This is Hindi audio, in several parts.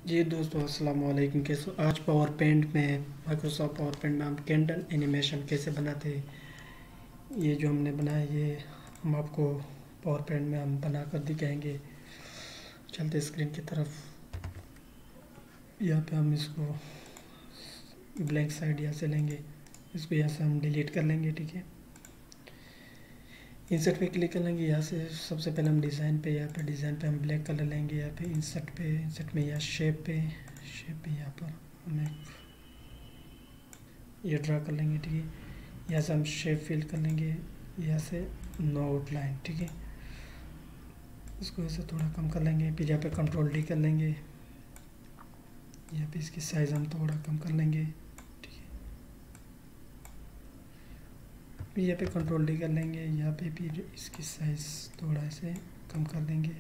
जी दोस्तों, अस्सलाम वालेकुम। कैसे आज पावर पेंट में, माइक्रोसॉफ्ट पावर पेंट में हम कैंडल एनिमेशन कैसे बनाते हैं, ये जो हमने बनाया ये हम आपको पावर पेंट में हम बना कर दिखाएंगे। चलते स्क्रीन की तरफ। यहाँ पे हम इसको ब्लैंक साइड यहाँ से लेंगे, इसको यहाँ से हम डिलीट कर लेंगे। ठीक है, इंसर्ट पे क्लिक कर लेंगे। यहाँ से सबसे पहले हम डिज़ाइन पे, यहाँ पे डिज़ाइन पे हम ब्लैक कलर लेंगे। यहाँ पे इंसर्ट में, यहाँ शेप पे यहाँ पर हम एक ये ड्रा कर लेंगे। ठीक है, यहाँ से हम शेप फिल कर लेंगे। यहाँ से नो आउटलाइन। ठीक है, इसको ऐसे थोड़ा कम कर लेंगे। फिर यहाँ पे कंट्रोल डी कर लेंगे। यहाँ पे इसकी साइज़ हम थोड़ा कम कर लेंगे। ठीक है, फिर यहाँ पे कंट्रोल डी कर लेंगे। यहाँ पे फिर इसकी साइज़ थोड़ा ऐसे कम कर देंगे।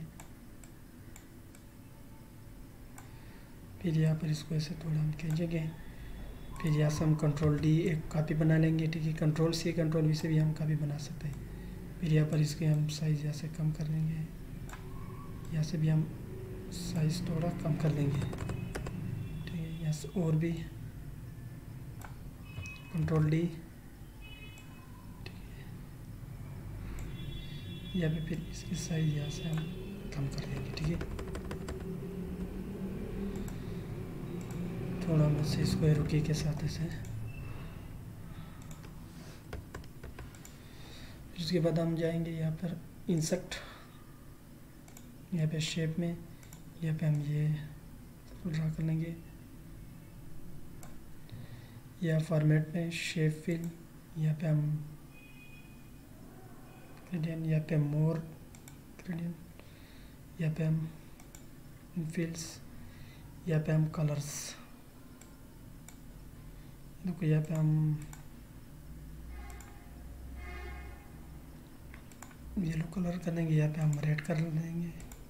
फिर यहाँ पर इसको ऐसे थोड़ा हम खींचेंगे। फिर यहाँ से हम कंट्रोल डी एक कापी बना लेंगे। ठीक है, कंट्रोल सी कंट्रोल वी से भी हम कापी बना सकते हैं। फिर यहाँ पर इसके हम साइज़ यहाँ से कम कर लेंगे। यहाँ से भी हम साइज़ थोड़ा कम कर लेंगे। ठीक है, यहाँ से और भी कंट्रोल डी। यहाँ पे फिर इसकी साइज़ यहाँ से हम कम कर देंगे। ठीक है, थोड़ा बस इसको रुकी के साथ ऐसे। उसके बाद हम जाएंगे यहाँ पर इंसर्ट, यहाँ पे शेप में, यहाँ पे हम ये ड्रा कर लेंगे। या फॉर्मेट में शेप फिल, यहाँ पे हम ग्रेडियंट, यहाँ पे मोर ग्रेडियंट, यहाँ पे हम फिल्स, यहाँ पे हम कलर्स। देखो यहाँ पे हम येलो कलर कर देंगे, यहाँ पे हम रेड कर देंगे।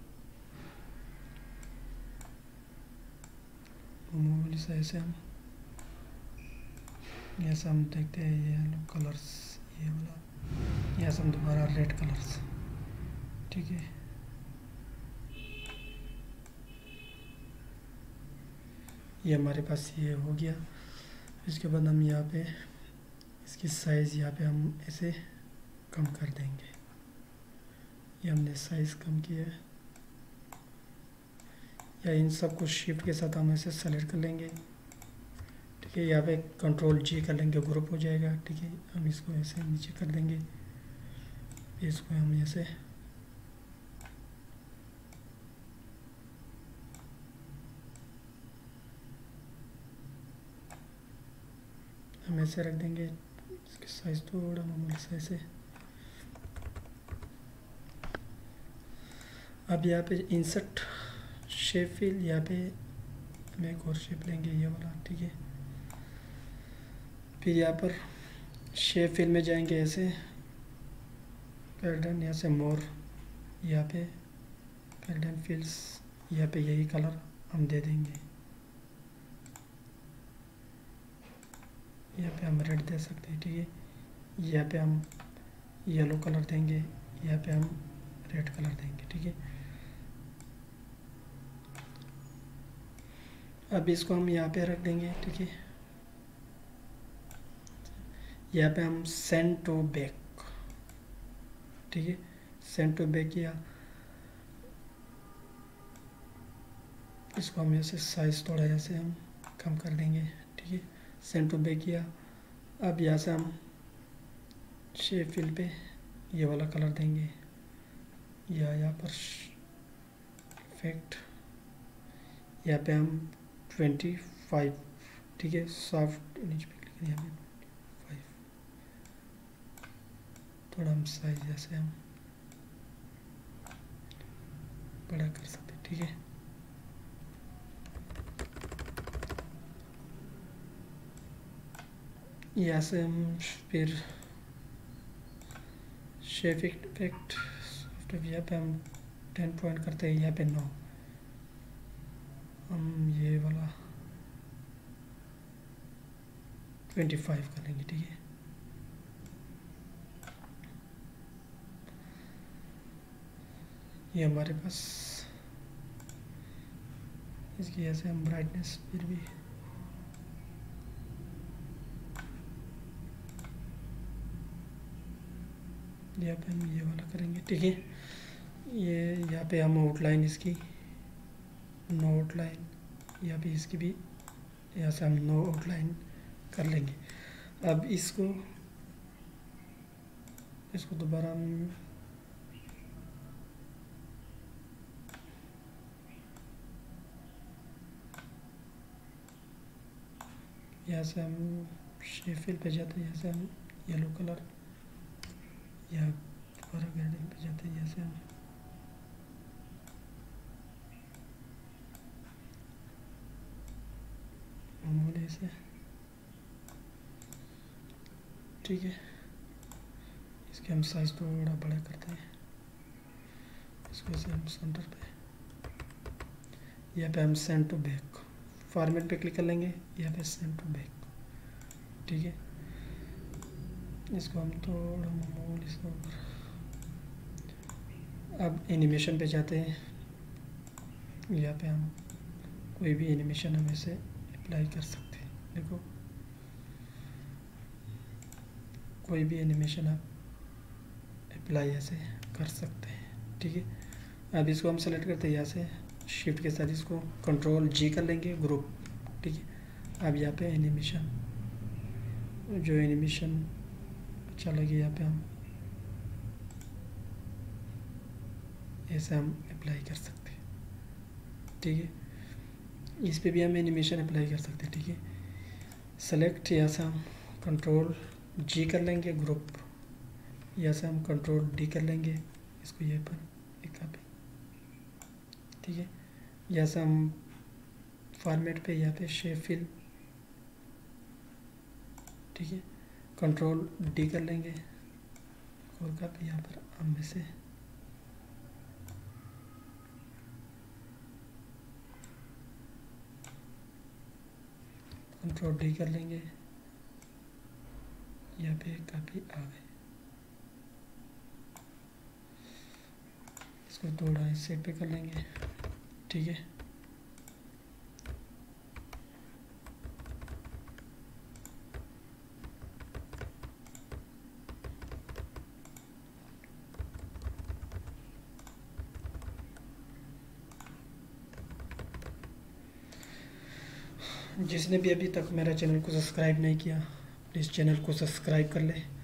मामूली सा ऐसे हम यहाँ से हम देखते हैं येलो कलर्स, ये वाला। यहाँ से हम दोबारा रेड कलर्स। ठीक है, ये हमारे पास ये हो गया। इसके बाद हम यहाँ पे इसकी साइज़ यहाँ पे हम ऐसे कम कर देंगे। ये हमने साइज़ कम किया है। या इन सब को शिफ्ट के साथ हम ऐसे सेलेक्ट कर लेंगे। ठीक है, यहाँ पे कंट्रोल जी कर लेंगे, ग्रुप हो जाएगा। ठीक है, हम इसको ऐसे नीचे कर देंगे। इसको हम ऐसे रख देंगे। इसकी साइज़ थोड़ा मामूली सा ऐसे। अब यहाँ पे इंसर्ट शेप फिल, यहाँ पे हम एक और शेप लेंगे, ये वाला। ठीक है, फिर यहाँ पर शेप फिल में जाएंगे ऐसे पैटर्न, यहाँ से मोर, यहाँ पे पैटर्न फिल्स, यहाँ पे यही कलर हम दे देंगे। यहाँ पे हम रेड दे सकते हैं। ठीक है, यहाँ पे हम येलो कलर देंगे, यहाँ पे हम रेड कलर देंगे। ठीक है, अब इसको हम यहाँ पे रख देंगे। ठीक है, यहाँ पे हम सेंड टू बैक। ठीक है, सेंड टू बैक किया। इसको हम ऐसे साइज़ थोड़ा ऐसे हम कम कर देंगे। ठीक है, सेंड टू बैक किया। अब यहाँ से हम शेप फिल पे ये वाला कलर देंगे, या यहाँ पर इफेक्ट, यहाँ पे हम 25। ठीक है, सॉफ्ट नीचे पे क्लिक यहाँ पे 5। थोड़ा हम साइज जैसे हम बड़ा कर सकते। ठीक है, यहाँ से हम फिर शेप इफेक्ट सॉफ्ट, यहाँ पे हम 10 पॉइंट करते हैं, यहाँ पे 9। हम ये वाला 25 करेंगे। ठीक है, ये हमारे पास इसकी ऐसे हम ब्राइटनेस फिर भी यहाँ पे हम ये वाला करेंगे, ठीक है। ये यहाँ पे हम आउटलाइन इसकी नो आउटलाइन, यहाँ पे इसकी भी यहाँ से हम नो आउटलाइन कर लेंगे। अब इसको दोबारा हम यहाँ से हम शेप फिल पे जाते हैं, यहाँ से हम येलो कलर, या दोबारा ग्रेडिंग पे जाते हैं, यहाँ से हम मामूली से, ठीक है। इसके हम साइज थोड़ा बड़ा करते हैं, इसको ऐसे हम सेंटर पे, यहाँ पे हम सेंड टू बैक फॉर्मेट पे क्लिक कर लेंगे, यहाँ पे सेंड टू बैक, ठीक है। इसको हम थोड़ा मामूली से ऊपर, अब एनिमेशन पे जाते हैं। यहाँ पे हम कोई भी एनिमेशन हम ऐसे अप्लाई कर सकते हैं, देखो कोई भी एनिमेशन आप अप्लाई ऐसे कर सकते हैं, ठीक है। अब इसको हम सेलेक्ट करते हैं, यहाँ से शिफ्ट के साथ इसको कंट्रोल जी कर लेंगे, ग्रुप, ठीक है। अब यहाँ पे एनिमेशन, जो एनिमेशन अच्छा लगे यहाँ पे हम ऐसे हम अप्लाई कर सकते हैं, ठीक है। इस पे भी हम एनिमेशन अप्लाई कर सकते हैं, ठीक है। सेलेक्ट, यहाँ से हम कंट्रोल जी कर लेंगे, ग्रुप, यहाँ से हम कंट्रोल डी कर लेंगे, इसको ये पर एक कॉपी, ठीक है। यहाँ से हम फॉर्मेट पे, यहाँ पे शेप फिल, ठीक है, कंट्रोल डी कर लेंगे, और कॉपी यहाँ पर हम में से कंट्रोल डी कर लेंगे, यहाँ पे एक कॉपी आ गई। इसको थोड़ा इस साइड पे कर लेंगे, ठीक है। जिसने भी अभी तक मेरा चैनल को सब्सक्राइब नहीं किया, प्लीज़ चैनल को सब्सक्राइब कर ले।